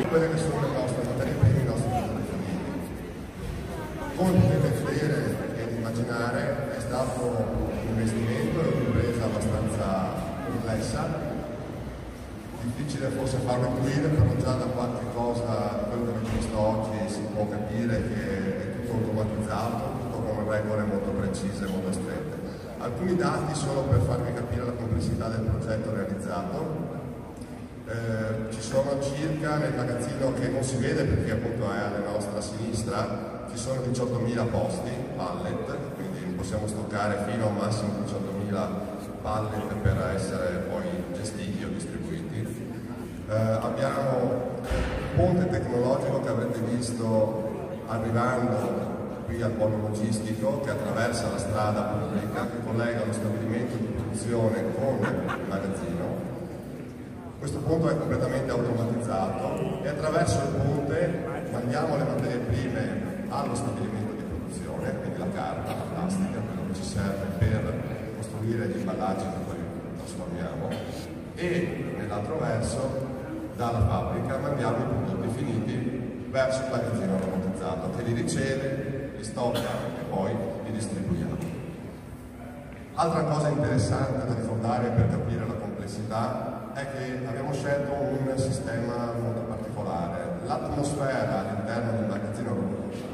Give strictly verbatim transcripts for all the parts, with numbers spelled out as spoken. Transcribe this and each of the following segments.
quelle che sono le nostre materie prime, i nostri prodotti finiti. Come potete vedere ed immaginare, è stato un investimento e un'impresa abbastanza complessa, difficile forse farlo intuire, però già da qualche cosa, quello che abbiamo visto oggi, si può capire che è tutto automatizzato, tutto con regole molto precise, molto strette. Alcuni dati solo per farvi capire la complessità del progetto realizzato. Eh, ci sono circa nel magazzino, che non si vede perché appunto è alla nostra sinistra, ci sono diciottomila posti, pallet, quindi possiamo stoccare fino a un massimo di diciottomila pallet per essere poi gestiti o distribuiti. Eh, abbiamo un ponte tecnologico che avrete visto arrivando qui al polo logistico, che attraversa la strada pubblica, che collega lo stabilimento di produzione con il magazzino. Questo ponte è completamente automatizzato e attraverso il ponte mandiamo le materie prime allo stabilimento di produzione, quindi la carta, la plastica, quello che ci serve per costruire gli imballaggi che poi trasformiamo, e nell'altro verso dalla fabbrica mandiamo i prodotti finiti verso il magazzino robotizzato, che li riceve, li stocca e poi li distribuiamo. Altra cosa interessante da ricordare per capire la complessità è che abbiamo scelto un sistema molto particolare. L'atmosfera all'interno del magazzino robotizzato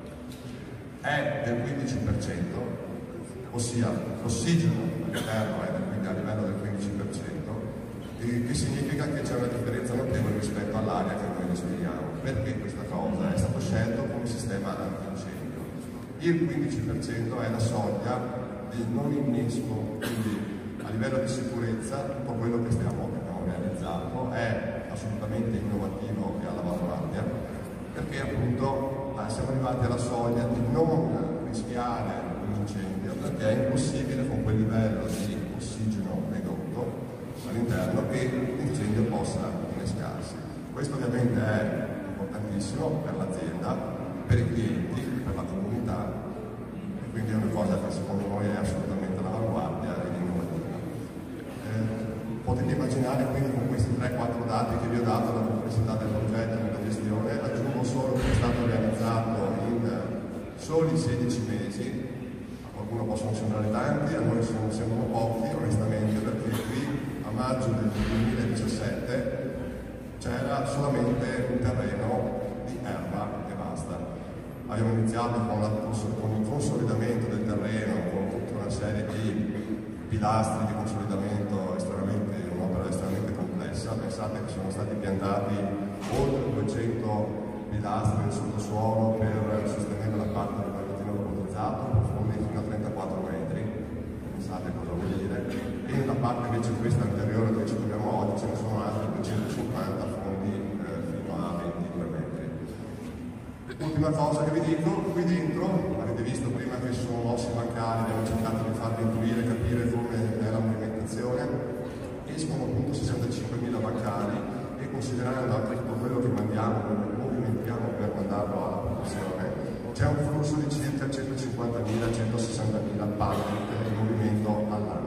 è del quindici per cento, ossia l'ossigeno all'interno è del, a livello del quindici per cento, che significa che c'è una differenza notevole rispetto all'aria che noi respiriamo. Perché questa cosa? È stato scelto come sistema antincendio. Il quindici per cento è la soglia di non innesco, quindi a livello di sicurezza tutto quello che stiamo, che abbiamo realizzato è assolutamente innovativo e all'avanguardia, perché appunto eh, siamo arrivati alla soglia di non rischiare un incendio, perché è impossibile con quel livello di ossigeno ridotto all'interno che l'incendio possa innescarsi. Questo ovviamente è importantissimo per l'azienda, per i clienti, per la comunità, e quindi è una cosa che secondo noi è assolutamente all'avanguardia ed innovativa. Eh, potete immaginare quindi con questi tre quattro dati che vi ho dato la complessità del progetto e della gestione. Aggiungo solo che è stato realizzato in soli sedici mesi. A qualcuno possono sembrare tanti, a noi sembrano pochi onestamente, perché qui a maggio del duemiladiciassette c'era solamente un terreno di erba e basta. Abbiamo iniziato con, la, con il consolidamento del terreno, con tutta una serie di pilastri di consolidamento, estremamente, un'opera estremamente complessa. Pensate che sono stati piantati oltre duecento pilastri nel sottosuolo per sostenere la parte del magazzino robotizzato, profondi fino a trentaquattro metri. Pensate cosa vuol dire. E nella parte invece questa anteriore dove ci troviamo oggi ce ne sono altri duecentocinquanta fondi eh, fino a ventidue metri. Ultima cosa che vi dico, qui dentro avete visto prima che ci sono ossi bancali, abbiamo cercato di farvi intuire, capire come è la movimentazione. Escono appunto sessantacinquemila bancali e considerando anche tutto quello che mandiamo, movimentiamo per mandarlo alla produzione, c'è un flusso di circa centocinquantamila centosessantamila pallet in movimento all'anno.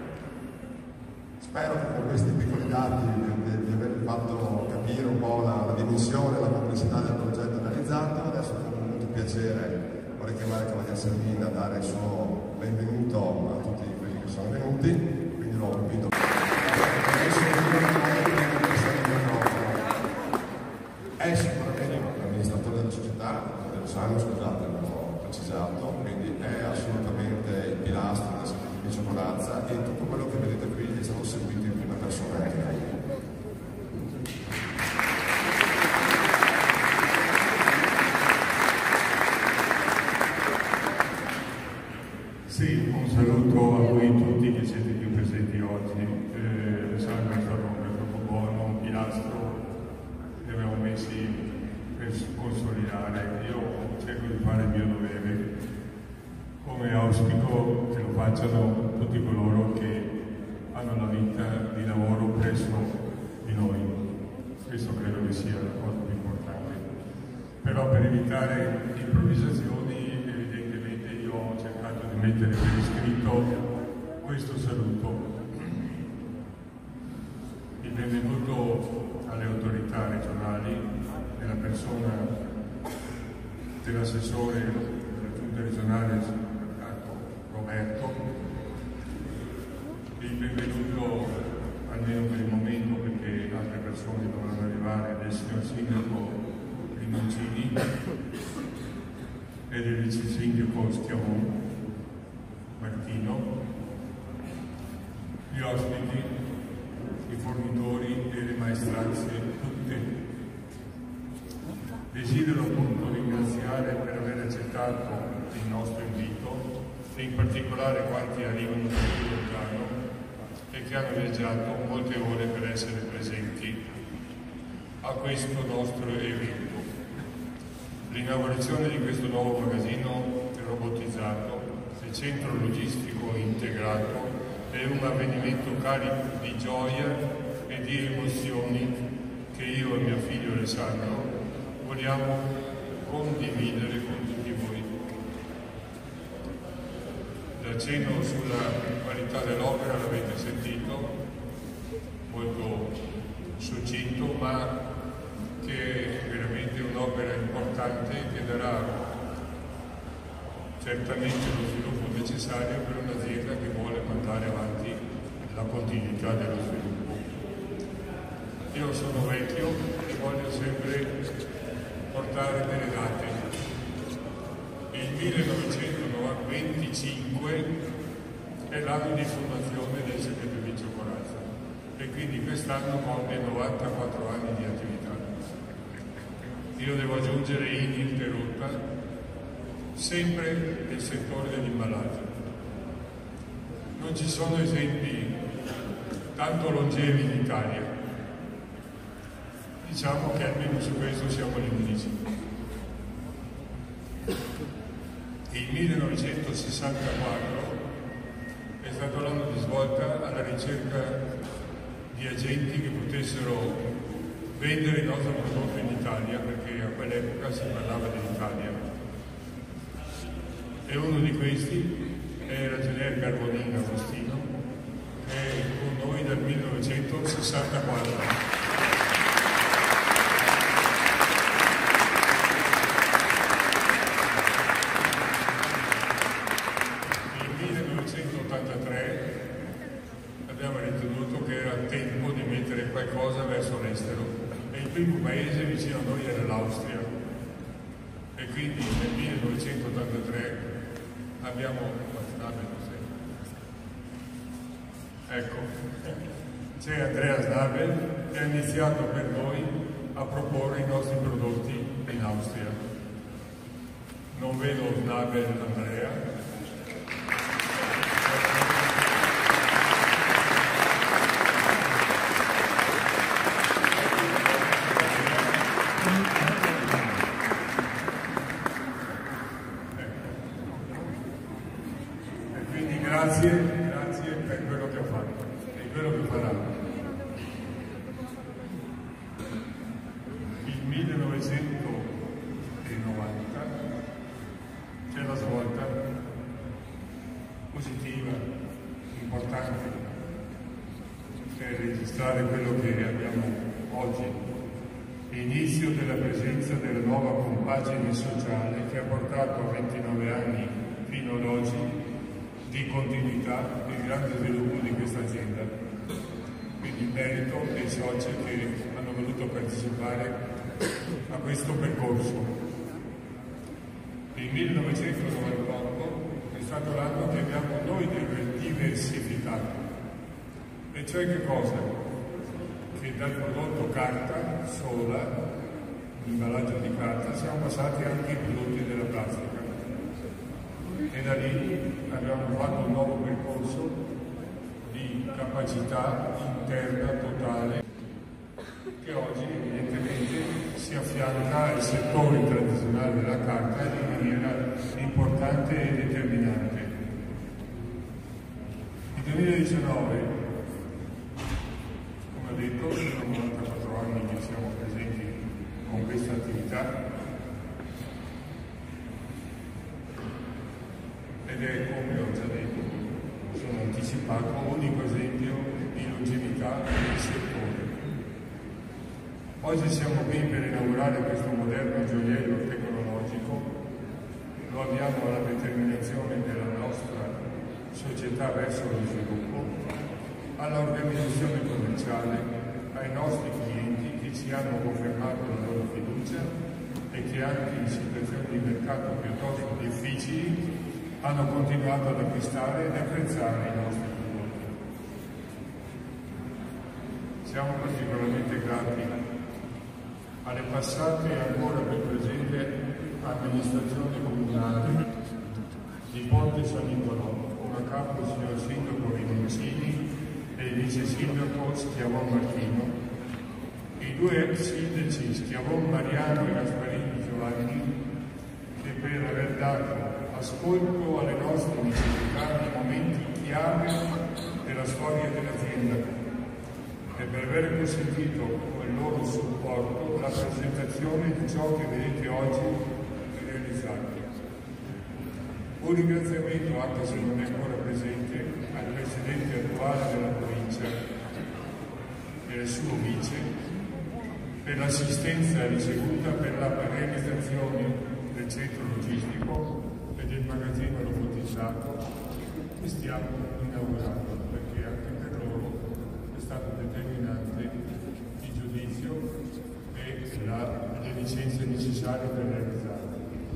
Spero che con questi piccoli dati di, di avervi fatto capire un po' la, la dimensione e la complessità del progetto realizzato. Adesso con molto piacere vorrei chiamare Cavaliere Salvini a dare il suo benvenuto a tutti quelli che sono venuti, quindi lo invito. È sicuramente un amministratore della società, lo sanno, scusate, l'ho precisato, quindi è assolutamente il pilastro del sacrificio con razza e tutto quello che vedete qui è stato seguito in prima persona anche da me. Sì, un saluto a voi tutti che siete qui presenti oggi. Eh, Salve è stato troppo buono, un pilastro che abbiamo messi per consolidare. Io cerco di fare il mio dovere, come auspico che lo facciano tutti coloro che hanno la vita di lavoro presso di noi. Questo credo che sia la cosa più importante. Però per evitare improvvisazioni, evidentemente io ho cercato di mettere per iscritto questo saluto. Il benvenuto alle autorità regionali, persona dell'assessore della Giunta regionale Roberto, il benvenuto almeno per il momento, perché altre persone dovranno arrivare, del signor sindaco Rinoncini e del vice sindaco Schiavone Martino, gli ospiti, i fornitori e le maestranze tutte. Desidero appunto ringraziare per aver accettato il nostro invito e in particolare quanti arrivano da più lontano e che hanno viaggiato molte ore per essere presenti a questo nostro evento. L'inaugurazione di questo nuovo magazzino robotizzato, il centro logistico integrato, è un avvenimento carico di gioia e di emozioni che io e mio figlio Alessandro vogliamo condividere con tutti voi. L'accenno sulla qualità dell'opera l'avete sentito, molto succinto, ma che è veramente un'opera importante che darà certamente lo sviluppo necessario per un'azienda che vuole mandare avanti la continuità dello sviluppo. Io sono vecchio e voglio sempre portare delle date. Il millenovecentoventicinque è l'anno di fondazione del Sacrificio Corazza e quindi quest'anno compie novantaquattro anni di attività. Io devo aggiungere ininterrotta sempre nel settore dell'imballaggio. Non ci sono esempi tanto longevi in Italia. Diciamo che almeno su questo siamo gli unici. Il millenovecentosessantaquattro è stato l'anno di svolta alla ricerca di agenti che potessero vendere il nostro prodotto in Italia, perché a quell'epoca si parlava dell'Italia. E uno di questi è il ragionier Carbonino Agostino, che è con noi dal millenovecentosessantaquattro. Abbiamo ritenuto che era tempo di mettere qualcosa verso l'estero e il primo paese vicino a noi era l'Austria e quindi nel millenovecentottantatré abbiamo ecco c'è Andrea Snabel che ha iniziato per noi a proporre i nostri prodotti in Austria. Non vedo Snabel Andrea. Grazie, grazie per quello che ho fatto e quello che farà. Il millenovecentonovanta c'è la svolta positiva, importante, per registrare quello che abbiamo oggi. L'inizio della presenza della nuova compagine sociale che ha portato a ventinove anni fino ad oggi di continuità e grande sviluppo di questa azienda. Quindi il merito dei soci che hanno voluto partecipare a questo percorso. Il millenovecentonovantotto è stato l'anno che abbiamo noi diversificato. E cioè che cosa? Che dal prodotto carta sola, l'imballaggio di carta, siamo passati anche ai prodotti della plastica. E da lì abbiamo fatto un nuovo percorso di capacità interna totale che oggi evidentemente si affianca al settore tradizionale della carta in maniera importante e determinante. Il duemiladiciannove, come ho detto, sono novantaquattro anni che siamo presenti con questa attività. Ed è, come ho già detto, sono anticipato, unico esempio di longevità del settore. Oggi siamo qui per inaugurare questo moderno gioiello tecnologico, lo abbiamo alla determinazione della nostra società verso lo sviluppo, all'organizzazione commerciale, ai nostri clienti che ci hanno confermato la loro fiducia e che anche in situazioni di mercato piuttosto difficili hanno continuato ad acquistare ed apprezzare i nostri prodotti. Siamo particolarmente grati alle passate e ancora più presenti amministrazioni comunali di Ponte San Nicolò, come a capo il signor Sindaco Rinuncini e il vice sindaco Schiavon Martino, i due ex sindaci Schiavon Mariano e Gasparini Giovanni, che per aver dato ascolto alle nostre necessità nei momenti chiave della storia dell'azienda e per aver consentito con il loro supporto la presentazione di ciò che vedete oggi realizzato. Un ringraziamento, anche se non è ancora presente, al Presidente attuale della provincia e al suo vice per l'assistenza ricevuta per la realizzazione del centro logistico e del magazzino robotizzato che stiamo inaugurando, perché anche per loro è stato determinante il giudizio e la, le licenze necessarie per realizzarlo.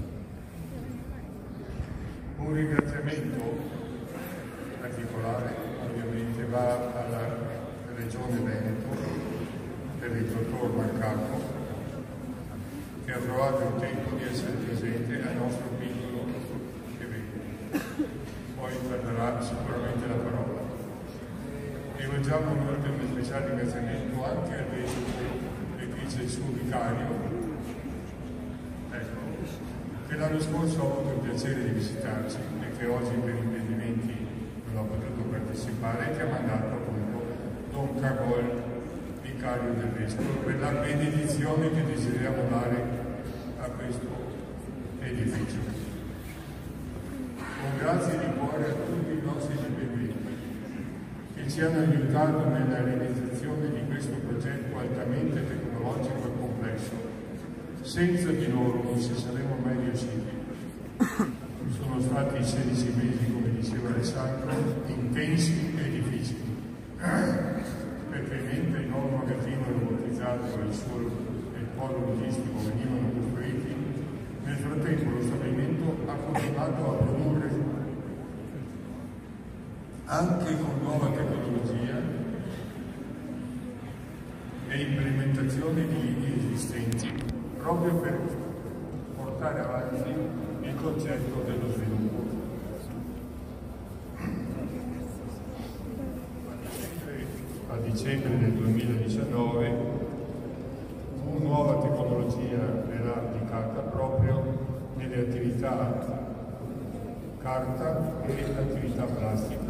Un ringraziamento particolare ovviamente va alla Regione Veneto per il dottor Mancaco, che ha trovato il tempo di essere presente al nostro piccolo evento. Poi prenderà sicuramente la parola. Rivolgiamo inoltre un speciale ringraziamento anche al vescovo che dice il suo vicario, ecco, che l'anno scorso ha avuto il piacere di visitarci e che oggi per impedimenti non ha potuto partecipare e che ha mandato appunto Don Cagol, vicario del vescovo, per la benedizione che desideriamo dare a questo edificio. Un grazie di cuore a tutti i nostri dipendenti che ci hanno aiutato nella realizzazione di questo progetto altamente tecnologico e complesso. Senza di loro non ci saremmo mai riusciti. Sono stati sedici mesi, come diceva Alessandro, intensi e difficili, perché mentre il nuovo magazzino robotizzato e il suo e il polo logistico venivano costruiti, nel frattempo lo stabilimento ha continuato a produrre anche con nuova tecnologia e implementazione di linee esistenti, proprio per portare avanti il concetto dello sviluppo. A dicembre del duemiladiciannove una nuova tecnologia verrà applicata proprio nelle attività carta e attività plastica.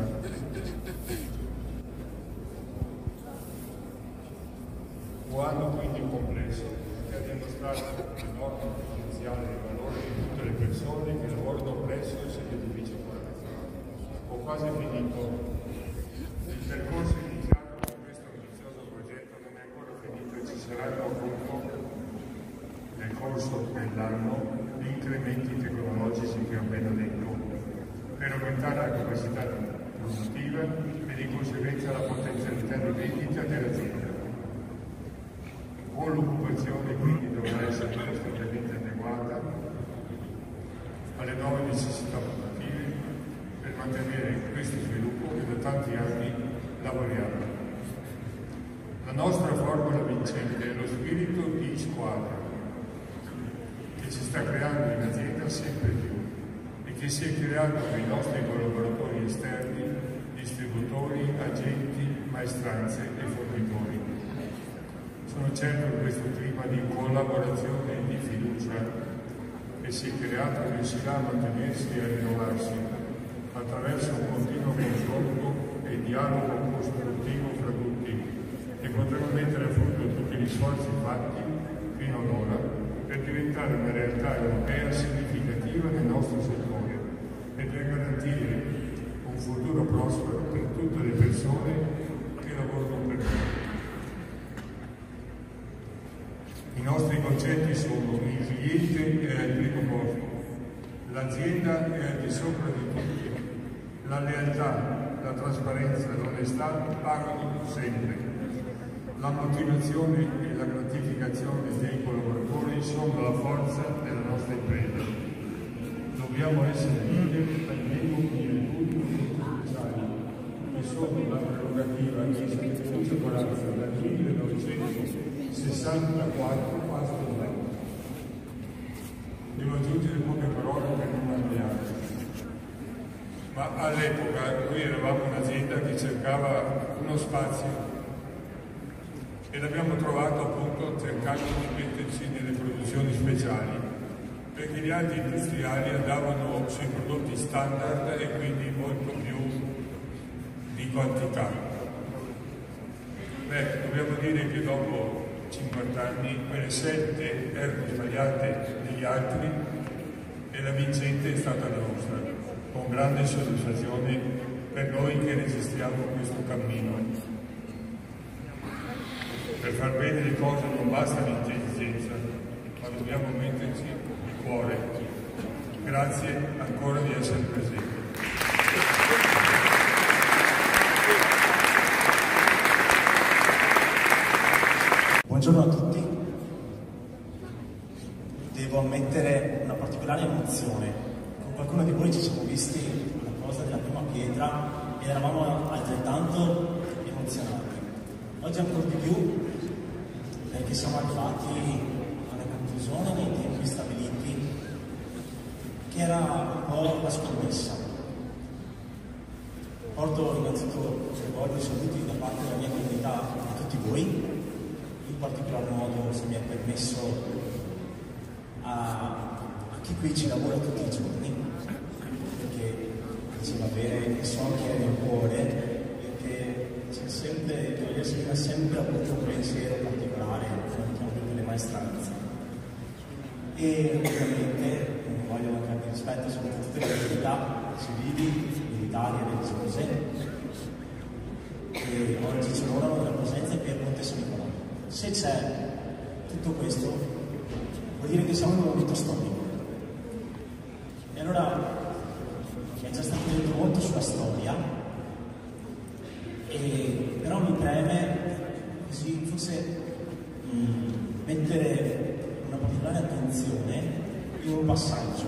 Un anno quindi complesso che ha dimostrato l'enorme potenziale e valore di tutte le persone che lavorano presso il sito edificio quaranta. Ho quasi finito. Il percorso iniziato con questo ambizioso progetto non è ancora finito e ci saranno appunto nel corso dell'anno gli incrementi tecnologici che ho appena detto per aumentare la capacità produttiva e di conseguenza la potenzialità di vendita dell'azienda. Con l'occupazione quindi dovrà essere costantemente adeguata alle nuove necessità produttive per mantenere questo sviluppo che da tanti anni lavoriamo. La nostra formula vincente è lo spirito di squadra che ci sta creando in azienda sempre più e che si è creato con i nostri collaboratori esterni, distributori, agenti, maestranze e fornitori. Sono certo che questo clima di collaborazione e di fiducia che si è creato riuscirà a mantenersi e a rinnovarsi attraverso un continuo confronto e dialogo costruttivo fra tutti e potremo mettere a frutto tutti gli sforzi fatti fino ad ora per diventare una realtà europea significativa nel nostro settore e per garantire un futuro prospero per tutte le persone che lavorano per noi. I nostri concetti sono il cliente è al primo posto, l'azienda è al di sopra di tutti, la lealtà, la trasparenza, l'onestà pagano sempre. La motivazione e la gratificazione dei collaboratori sono la forza della nostra impresa. Dobbiamo essere liberi almeno nel punto di necessario, che sono la prerogativa che è stata contemporanea dal millenovecentosessantaquattro a stasera. Devo aggiungere poche parole per non ampliare. Ma all'epoca noi eravamo un'azienda che cercava uno spazio e l'abbiamo trovato appunto cercando di metterci nelle produzioni speciali, perché gli altri industriali andavano sui prodotti standard e quindi molto più di quantità. Beh, dobbiamo dire che dopo cinquanta anni quelle scelte erano sbagliate degli altri e la vincente è stata la nostra, con grande soddisfazione per noi che registriamo questo cammino. Per far bene le cose non basta l'intelligenza, ma dobbiamo metterci il cuore. Grazie ancora di essere presenti. Buongiorno a tutti. Devo ammettere una particolare emozione. Con qualcuno di voi ci siamo visti alla posa della prima pietra ed eravamo altrettanto emozionati. Oggi ancora di più, perché siamo arrivati alla conclusione nei tempi stabiliti, che era un po' la scommessa. Porto innanzitutto ricordi saluti da parte della mia comunità a tutti voi, in particolar modo, se mi è permesso, a, a chi qui ci lavora tutti i giorni, perché diceva bene che so che è nel cuore. C'è sempre, Claudia Serena ha sempre avuto un pensiero particolare anche per le maestranze. E ovviamente voglio mancare di rispetto su tutte le attività civili, militari e religiose che oggi ci onorano della presenza qui a Ponte San Nicolò. Se c'è tutto questo, vuol dire che siamo in un momento storico. E allora è già stato detto molto sulla storia. E, però mi preme così forse mh, mettere una particolare attenzione in un passaggio.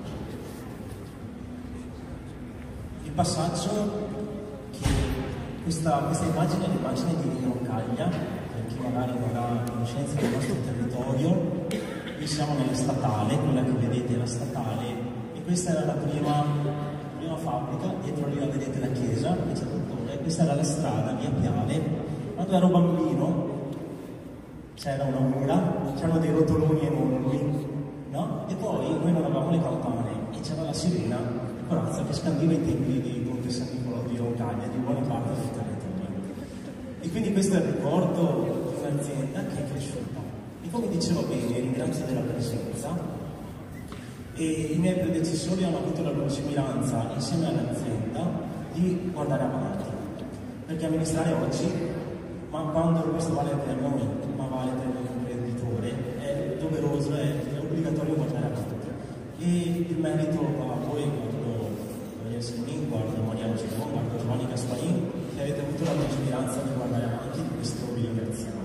Il passaggio che questa, questa immagine è l'immagine di Roccaglia, per chi magari non ha conoscenza del nostro territorio. Qui siamo nella statale, quella che vedete è la statale, e questa era la prima, prima fabbrica, dietro lì la vedete la chiesa, c'è tutto. Questa era la strada, via Piave. Quando ero bambino c'era una mura, c'erano dei rotoloni enormi, no? E poi noi non avevamo le campane e c'era la sirena, il corazza, che scandiva i templi di Ponte San Nicolò di Roccaglia, di buona parte del territorio. E quindi questo è il ricordo di un'azienda che è cresciuta. E come dicevo bene, ringrazio della presenza, e i miei predecessori hanno avuto la lungimiranza insieme all'azienda di guardare avanti. Perché amministrare oggi, ma quando questo vale per noi, ma vale per l'imprenditore, è doveroso, è, è obbligatorio guardare avanti. E il merito va a voi, guardo Maria Semmin, guardo Mariano Cicon, guardo Giovanni Gasparin, che avete avuto la lungimiranza di guardare avanti, di questo vi ringraziamo.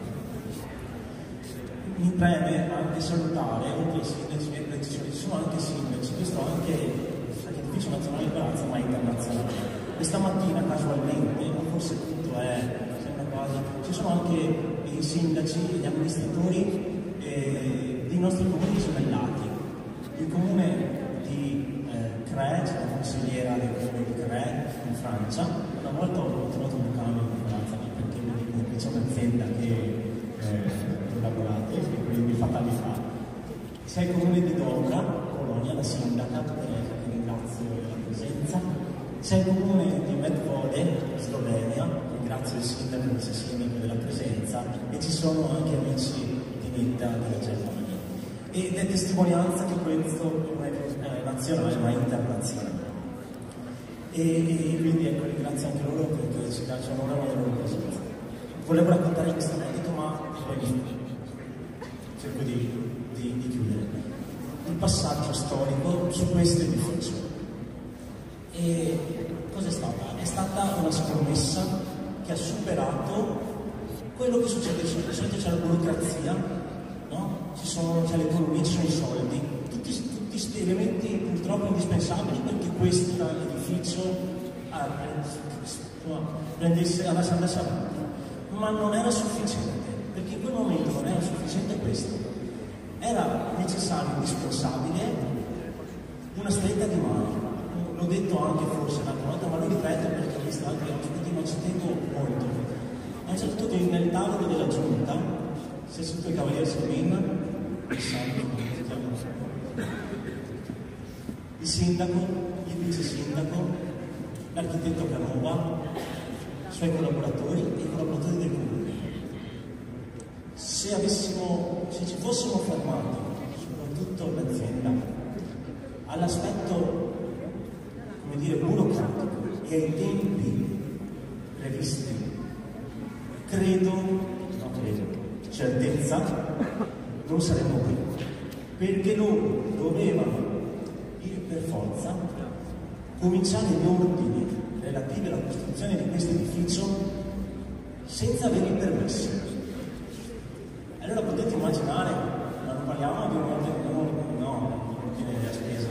Mi preme anche salutare, oltre ai sindaci e ai predecessori, ci sono anche sindaci, questo anche l'edificio nazionale di Palazzo, ma internazionale. Questa mattina casualmente, ma forse tutto è una cosa, ci sono anche i sindaci e gli amministratori eh, dei nostri comuni gemellati. Il comune di eh, Crè, c'è la consigliera del comune di Crè in Francia. Una volta ho trovato un cambio in Francia perché mi dicono che c'è un'azienda che eh, collaborate, e quindi fatemi fa. C'è il comune di Dobra, Polonia, la sindaca, che ringrazio della presenza. C'è il comune di Medvode, Slovenia, ringrazio il sindaco e il vice sindaco della presenza, e ci sono anche amici di Nidda della Germania. Ed è testimonianza che questo non è nazionale ma internazionale. E, e quindi ecco, ringrazio anche loro perché ci onorano della loro presenza. Volevo raccontare questo aneddoto, ma poi cerco di, di, di chiudere. Il passaggio storico su questo edificio. E cos'è stata? È stata una scommessa che ha superato quello che succede di solito. Di solito c'è la burocrazia, no? Ci sono, c'è l'economia, ci sono i soldi, tutti, tutti questi elementi purtroppo indispensabili perché questo edificio ah, prendesse, andasse avanti. Ma non era sufficiente, perché in quel momento non era sufficiente questo. Era necessario, indispensabile, una stretta di mano. L'ho detto anche forse l'altra volta, ma lo ripeto perché ho visto altri ospiti, ma ci tengo molto. A un certo punto nel tavolo della giunta si è seduto il cavaliere Sabin, il il sindaco, il vice sindaco, l'architetto Canova, i suoi collaboratori e i collaboratori del comune. Se avessimo, se ci fossimo fermati, soprattutto l'azienda, all'aspetto, come dire, burocratico e ai tempi previsti, credo, no credo, certezza, non saremmo qui. Perché loro dovevano, per forza, cominciare gli ordini relativi alla costruzione di questo edificio senza avere i permessi. Allora potete immaginare, ma non parliamo di un ordine, no, no, ordine della spesa,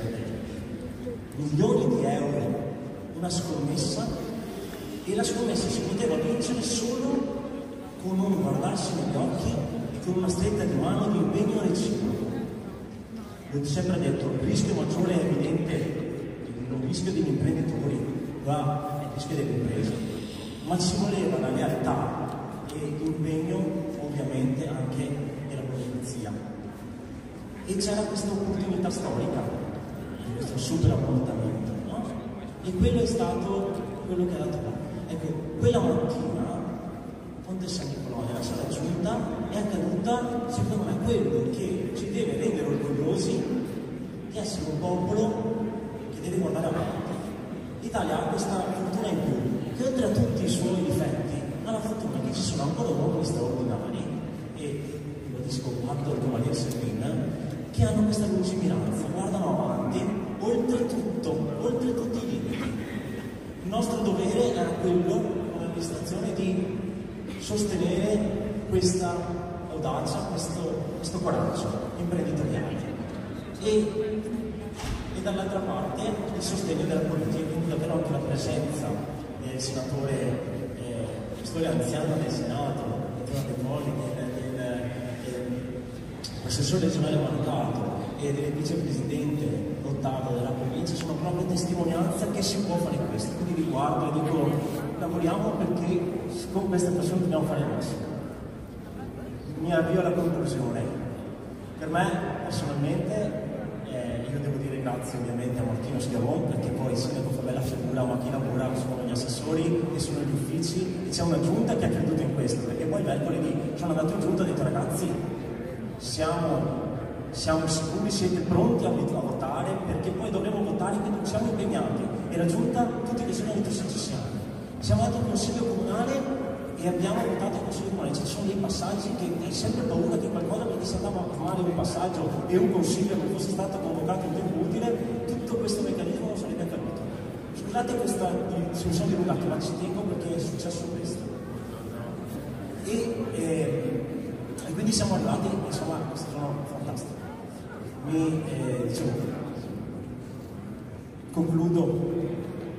milioni di euro, una scommessa, e la scommessa si poteva vincere solo con un guardarsi negli occhi e con una stretta di mano di impegno reciproco. L'ho sempre detto, il rischio maggiore è evidente, il rischio degli imprenditori, qua è il rischio delle imprese, ma ci voleva la lealtà e l'impegno ovviamente anche della burocrazia. E c'era questa opportunità storica, questo super ammortamento, no? E quello è stato quello che ha dato là. Ecco, quella mattina, Ponte San Nicolò, nella sala giunta, è accaduta, secondo me, quello che ci deve rendere orgogliosi di essere un popolo che deve guardare avanti. L'Italia ha questa fortuna in più, che oltre a tutti i suoi difetti, ha la fortuna che ci sono ancora uomini straordinari, e lo dico anche al cavaliere Sabin, che hanno questa lungimiranza, guardano avanti, oltre tutto, oltre tutti i limiti. Il nostro dovere era quello, come amministrazione, di sostenere questa audacia, questo, questo coraggio imprenditoriale. E, e dall'altra parte il sostegno della politica, quindi davvero anche la presenza del senatore, eh, senatore anziano del Senato, del, del, del assessore regionale Mancato e del vicepresidente Ottavo della provincia, sono proprio testimonianza che si può fare questo. Quindi vi guardo e dico, lavoriamo perché con queste persone dobbiamo fare il massimo. Mi avvio alla conclusione. Per me personalmente, eh, io devo dire grazie ovviamente a Martino Schiavon, perché poi il sindaco fa bella figura, ma chi lavora sono gli assessori e sono gli uffici, e c'è una giunta che ha creduto in questo, perché poi mercoledì sono andato in giunta e ho detto, ragazzi, siamo, siamo sicuri, siete pronti a, a votare, perché poi dovremo votare, quindi siamo impegnati. E la giunta, tutti che sono detto, sì, ci siamo. Siamo andati al Consiglio Comunale e abbiamo votato al Consiglio Comunale. Ci sono dei passaggi che hai sempre paura che qualcosa, perché se andava male un passaggio e un consiglio non fosse stato convocato in tempo utile, tutto questo meccanismo non sarebbe accaduto. Scusate questa, se mi sono dilungato, ma ci tengo perché è successo questo. E, eh, e quindi siamo arrivati, insomma, a questo giorno fantastico. Mi, eh, dicevo, concludo.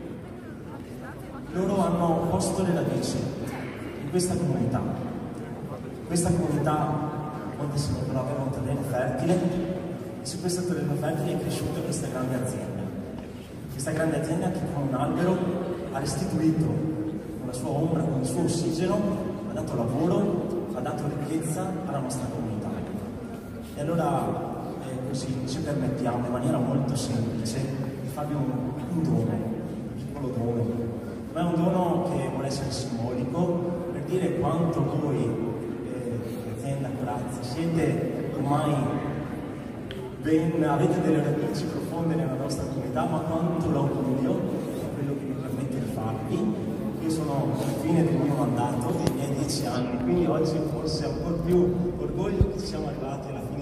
Loro hanno posto le radici in questa comunità. Questa comunità, Ponte San Nicolò, aveva un terreno fertile, e su questo terreno fertile è cresciuta questa grande azienda. Questa grande azienda che con un albero ha restituito con la sua ombra, con il suo ossigeno, ha dato lavoro, ha dato ricchezza alla nostra comunità. E allora, eh, così ci permettiamo in maniera molto semplice di farvi un, un dono, un piccolo dono. Ma è un dono che vuole essere simbolico per dire quanto voi, eh, l'azienda Corazza, siete ormai ben, avete delle radici profonde nella nostra comunità, ma quanto l'augurio è quello che mi permette di farvi. Io sono alla fine del mio mandato, dei miei dieci anni, quindi oggi forse ancora più orgoglio che ci siamo arrivati alla fine.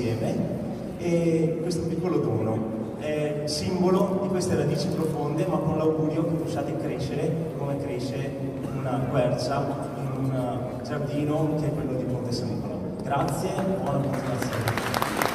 insieme, e questo piccolo dono è simbolo di queste radici profonde, ma con l'augurio che possiate crescere come cresce una quercia in un giardino che è quello di Ponte San Nicolò. Grazie, buona continuazione.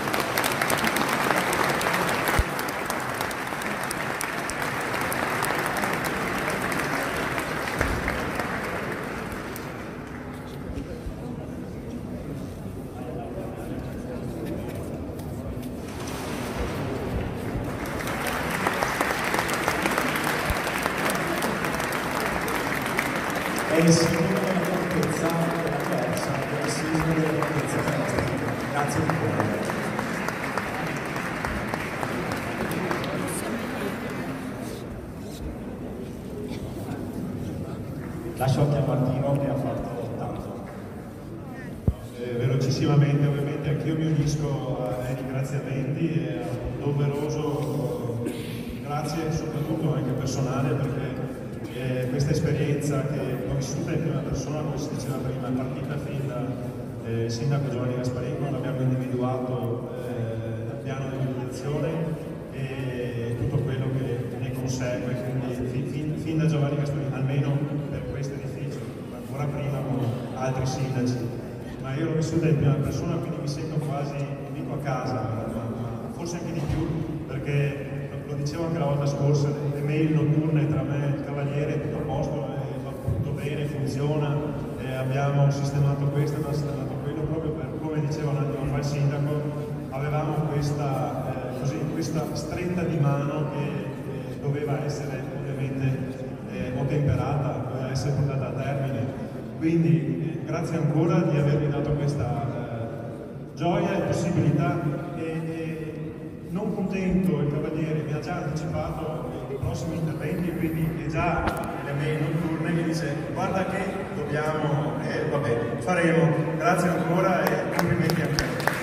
È il simbolo della fortezza della quercia, del simbolo della fortezza fantastica. Grazie di cuore. Lascio anche a Martino che ha fatto tanto. Eh, velocissimamente, ovviamente, anch'io mi unisco ai ringraziamenti e a un doveroso grazie, soprattutto anche personale, perché Eh, questa esperienza che l'ho vissuta in prima persona, come si diceva prima, è partita fin da eh, sindaco Giovanni Gasparini, quando abbiamo individuato eh, il piano di mobilitazione e tutto quello che ne consegue, quindi fin, fin, fin da Giovanni Gasparini, almeno per questo edificio, ancora prima con altri sindaci, ma io l'ho vissuta in prima persona, quindi mi sento quasi, non dico a casa, ma, ma forse anche di più, perché lo dicevo anche la volta scorsa, le mail notturne tra me e il Cavaliere, tutto a posto, eh, va tutto bene, funziona, eh, abbiamo sistemato questo, abbiamo sistemato quello, proprio per, come diceva un attimo fa il sindaco, avevamo questa, eh, così, questa stretta di mano che eh, doveva essere ovviamente eh, ottemperata, doveva essere portata a termine. Quindi eh, grazie ancora di avermi dato questa eh, gioia e possibilità. E, e, non contento, il Cavaliere mi ha già anticipato i prossimi interventi, quindi è già le mail notturne mi dice guarda che dobbiamo, e eh, vabbè, faremo. Grazie ancora e complimenti a te.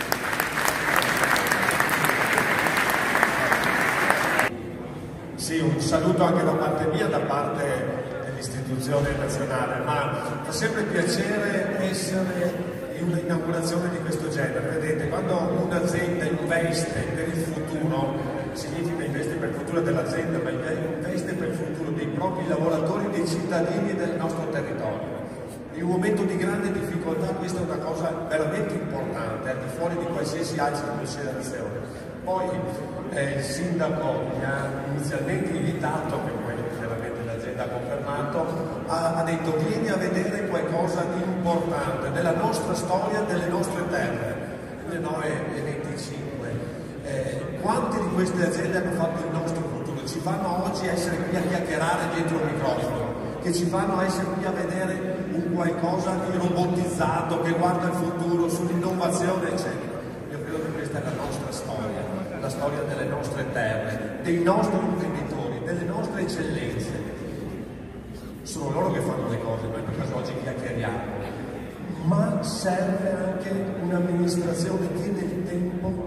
Sì, un saluto anche da parte mia, da parte dell'istituzione nazionale, ma fa sempre piacere essere in un'inaugurazione di questo genere. Vedete, quando un'azienda investe per il futuro, significa investe per il futuro dell'azienda, ma investe per il futuro dei propri lavoratori, dei cittadini del nostro territorio. In un momento di grande difficoltà questa è una cosa veramente importante, al di fuori di qualsiasi altra considerazione. Poi eh, il sindaco mi ha inizialmente invitato, che poi veramente l'azienda ha confermato, ha, ha detto vieni a vedere qualcosa di importante della nostra storia, delle nostre terre. Le nove e venticinque. Eh, quante di queste aziende hanno fatto il nostro futuro? Ci fanno oggi essere qui a chiacchierare dietro il microfono, che ci fanno essere qui a vedere un qualcosa di robotizzato che guarda il futuro, sull'innovazione, eccetera. Io credo che questa è la nostra storia, la storia delle nostre terre, dei nostri imprenditori, delle nostre eccellenze. Sono loro che fanno le cose, noi per caso oggi chiacchieriamo. Ma serve anche un'amministrazione che nel tempo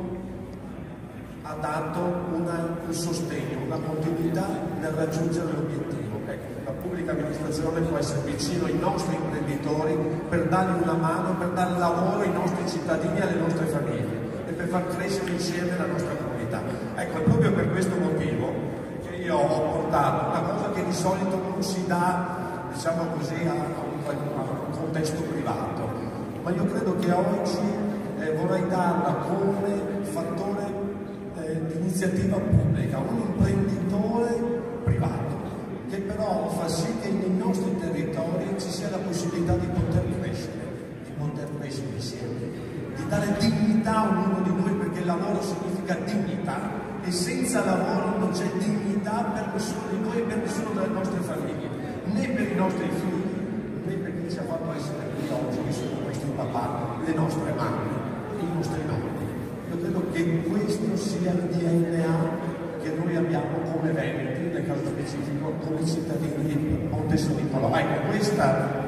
ha dato una, un sostegno, una continuità nel raggiungere l'obiettivo. Ecco, la pubblica amministrazione può essere vicino ai nostri imprenditori per dargli una mano, per dare lavoro ai nostri cittadini e alle nostre famiglie e per far crescere insieme la nostra comunità. Ecco, è proprio per questo motivo che io ho portato una cosa che di solito non si dà, diciamo così, a un, a un contesto privato, ma io credo che oggi eh, vorrei darla come fattore eh, di iniziativa pubblica, un imprenditore privato, che però fa sì che nei nostri territori ci sia la possibilità di poter crescere, di poter crescere insieme, di dare dignità a ognuno di noi, perché il lavoro significa dignità e senza lavoro non c'è dignità per nessuno di noi e per nessuno delle nostre famiglie, né per i nostri figli, né per chi ci ha fatto essere qui oggi, che sono questi papà, le nostre mamme, i nostri nonni. Io credo che questo sia il D N A che noi abbiamo come veneti, nel caso specifico come cittadini di Ponte San Nicolò. Ecco, questa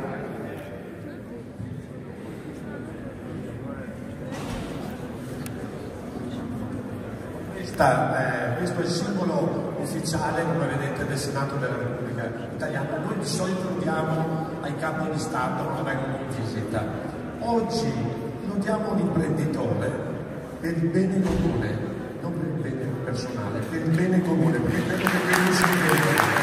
Questa, eh, questo è il simbolo ufficiale, come vedete, del Senato della Repubblica Italiana. Noi di solito lo diamo ai capi di Stato che vengono in visita. Oggi lo diamo a un imprenditore per il bene comune, non per il bene personale, per il bene comune, perché credo che quello si vede.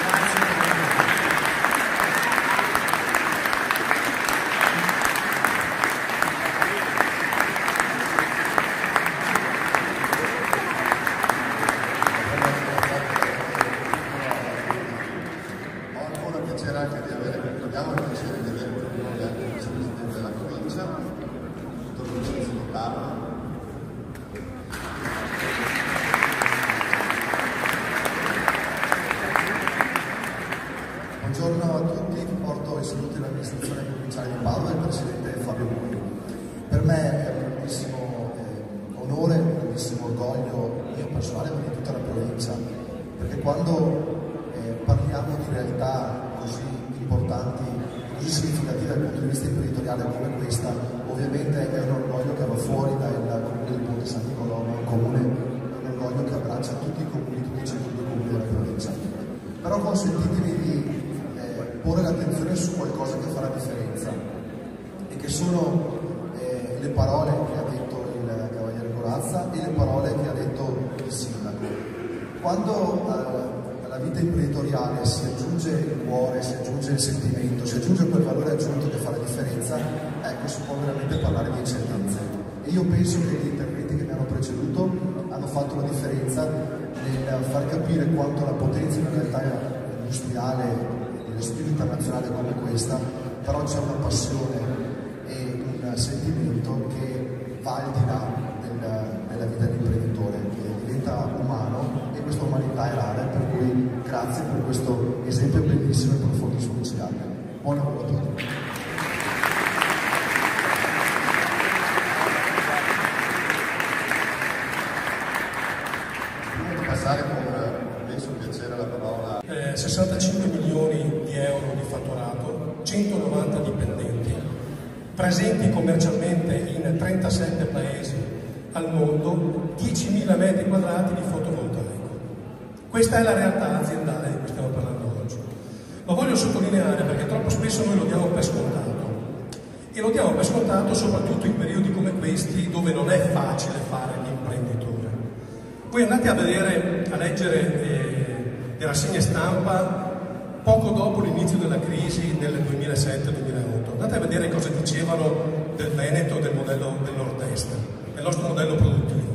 Buongiorno a tutti, vi porto i saluti dell'amministrazione provinciale di Padova e del presidente Fabio Bui. Per me è un grandissimo eh, onore, un grandissimo orgoglio mio personale, ma di tutta la provincia, perché quando eh, parliamo di realtà così importanti, così significative dal punto di vista imprenditoriale come questa, ovviamente è un orgoglio che va fuori dal comune del Ponte San Nicolò, ma un comune, un orgoglio che abbraccia tutti i comuni, tutti i centri comuni della provincia. Però consentitemi di porre l'attenzione su qualcosa che fa la differenza e che sono eh, le parole che ha detto il Cavaliere Corazza e le parole che ha detto il Sindaco. Quando eh, alla vita imprenditoriale si aggiunge il cuore, si aggiunge il sentimento, si aggiunge quel valore aggiunto che fa la differenza, ecco, si può veramente parlare di eccellenze. E io penso che gli interventi che mi hanno preceduto hanno fatto la differenza nel far capire quanto la potenza in una realtà industriale spirito internazionale come questa, però c'è una passione e un sentimento che va al di là del, della vita dell'imprenditore, che diventa umano e questa umanità è rara, per cui grazie per questo esempio bellissimo e profondissimo che ci dà. Buon lavoro a tutti. Prima di passare con penso piacere la parola. Eh, sessantacinque milioni di euro di fatturato, centonovanta dipendenti, presenti commercialmente in trentasette paesi al mondo, diecimila metri quadrati di fotovoltaico. Questa è la realtà aziendale di cui stiamo parlando oggi. Lo voglio sottolineare perché troppo spesso noi lo diamo per scontato. E lo diamo per scontato soprattutto in periodi come questi dove non è facile fare l'imprenditore. Voi andate a vedere, a leggere eh, le rassegne stampa poco dopo l'inizio della crisi nel duemilasette duemilaotto. Andate a vedere cosa dicevano del Veneto, del modello del nord-est, del nostro modello produttivo.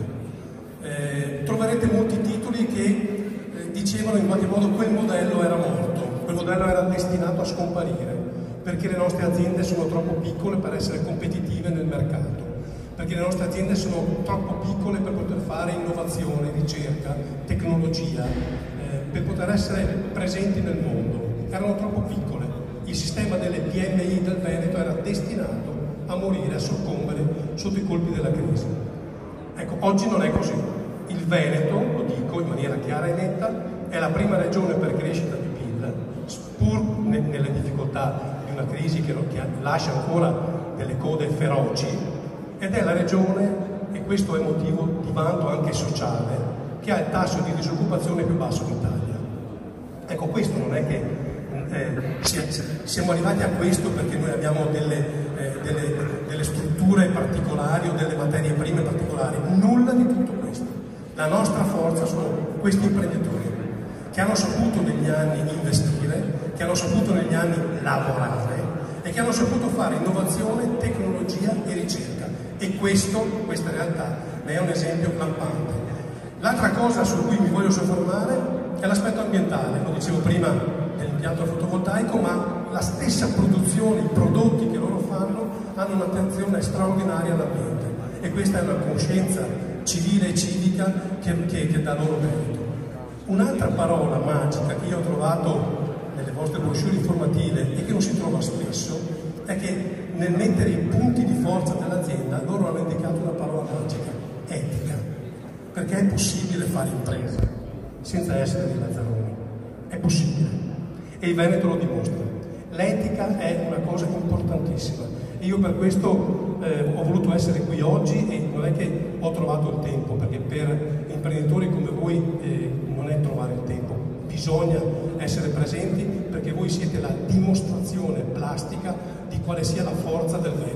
Eh, troverete molti titoli che eh, dicevano in qualche modo quel modello era morto, quel modello era destinato a scomparire, perché le nostre aziende sono troppo piccole per essere competitive nel mercato, perché le nostre aziende sono troppo piccole per poter fare innovazione, ricerca, tecnologia, eh, per poter essere presenti nel mondo. Erano troppo piccole. Il sistema delle P M I del Veneto era destinato a morire, a soccombere sotto i colpi della crisi. Ecco, oggi non è così. Il Veneto, lo dico in maniera chiara e netta, è la prima regione per crescita di P I L, pur nelle difficoltà di una crisi che lascia ancora delle code feroci, ed è la regione, e questo è motivo di vanto anche sociale, che ha il tasso di disoccupazione più basso d'Italia. Ecco, questo non è che eh, siamo arrivati a questo perché noi abbiamo delle, eh, delle, delle strutture particolari o delle materie prime particolari, nulla di tutto questo. La nostra forza sono questi imprenditori che hanno saputo negli anni investire, che hanno saputo negli anni lavorare e che hanno saputo fare innovazione, tecnologia e ricerca. E questo, questa realtà, ne è un esempio lampante. L'altra cosa su cui mi voglio soffermare è l'aspetto ambientale, lo dicevo prima dell'impianto fotovoltaico, ma la stessa produzione, i prodotti che loro fanno hanno un'attenzione straordinaria all'ambiente e questa è una coscienza civile e civica che, che, che dà loro merito. Un'altra parola magica che io ho trovato nelle vostre brochure informative e che non si trova spesso è che nel mettere i punti di forza dell'azienda loro hanno indicato una parola magica, etica, perché è possibile fare impresa senza essere dei lazzaroni, è possibile e il Veneto lo dimostra. L'etica è una cosa importantissima e io per questo eh, ho voluto essere qui oggi e non è che ho trovato il tempo, perché per imprenditori come voi eh, non è trovare il tempo, bisogna essere presenti perché voi siete la dimostrazione plastica di quale sia la forza del Veneto.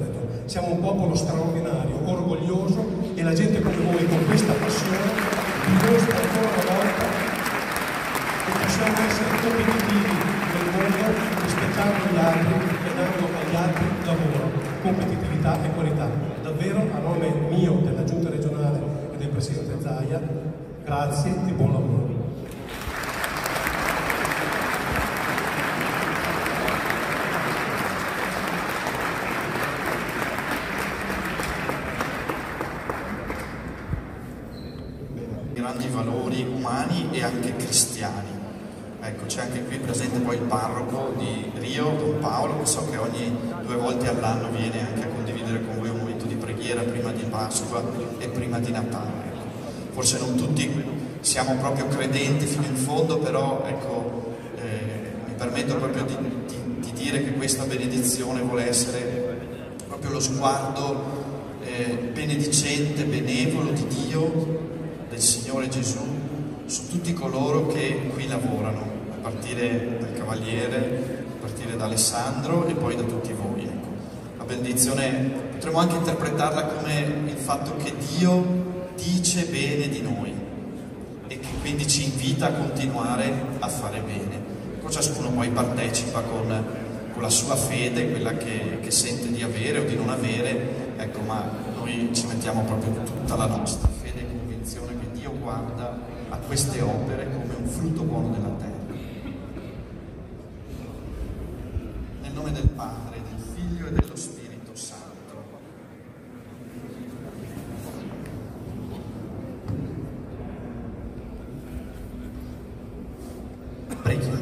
Siamo un popolo straordinario, orgoglioso, e la gente come voi con questa passione dimostra ancora una volta che possiamo essere competitivi nel mondo, rispettando gli altri e dando agli altri lavoro, competitività e qualità. Davvero, a nome mio, della Giunta regionale e del Presidente Zaia, grazie e buon lavoro. Grandi valori umani e anche cristiani. Ecco, c'è anche qui presente poi il parroco di Rio, Don Paolo, che so che ogni due volte all'anno viene anche a condividere con voi un momento di preghiera prima di Pasqua e prima di Natale. Ecco. Forse non tutti siamo proprio credenti fino in fondo, però ecco, eh, mi permetto proprio di, di, di dire che questa benedizione vuole essere proprio lo sguardo eh, benedicente, benevolo di Dio, del Signore Gesù, su tutti coloro che qui lavorano, a partire dal Cavaliere, a partire da Alessandro e poi da tutti voi. Ecco. La benedizione potremmo anche interpretarla come il fatto che Dio dice bene di noi e che quindi ci invita a continuare a fare bene. Ecco, ciascuno poi partecipa con, con la sua fede, quella che, che sente di avere o di non avere, ecco, ma noi ci mettiamo proprio tutta la nostra fede e convinzione che Dio guarda a queste opere come un frutto buono della terra. Nel nome del Padre, del Figlio e dello Spirito Santo. Preghiamo.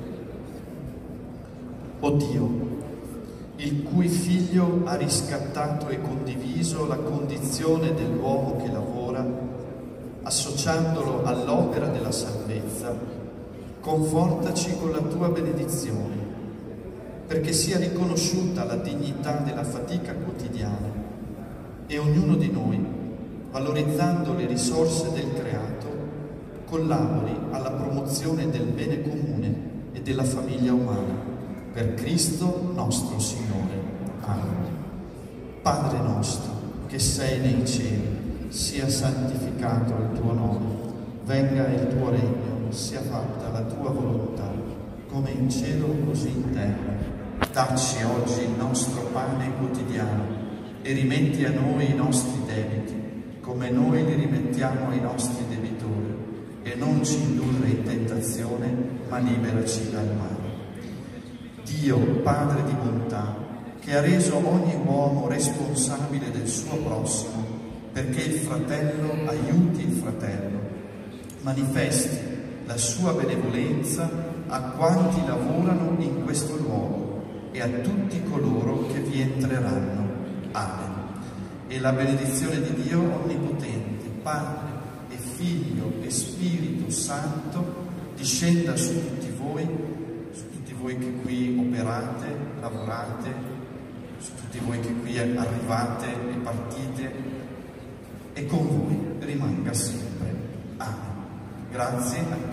O Dio, il cui Figlio ha riscattato e condiviso la condizione dell'uomo che lavora, associandolo all'opera della salvezza, confortaci con la tua benedizione, perché sia riconosciuta la dignità della fatica quotidiana e ognuno di noi, valorizzando le risorse del creato, collabori alla promozione del bene comune e della famiglia umana, per Cristo nostro Signore. Amen. Padre nostro, che sei nei cieli, sia santificato il tuo nome, venga il tuo regno, sia fatta la tua volontà, come in cielo così in terra. Dacci oggi il nostro pane quotidiano e rimetti a noi i nostri debiti, come noi li rimettiamo ai nostri debitori, e non ci indurre in tentazione, ma liberaci dal male. Dio, Padre di bontà, che ha reso ogni uomo responsabile del suo prossimo, perché il fratello aiuti il fratello, manifesti la sua benevolenza a quanti lavorano in questo luogo e a tutti coloro che vi entreranno. Amen. E la benedizione di Dio Onnipotente, Padre e Figlio e Spirito Santo, discenda su tutti voi, su tutti voi che qui operate, lavorate, su tutti voi che qui arrivate e partite, e con voi rimanga sempre. Amen. Grazie a tutti.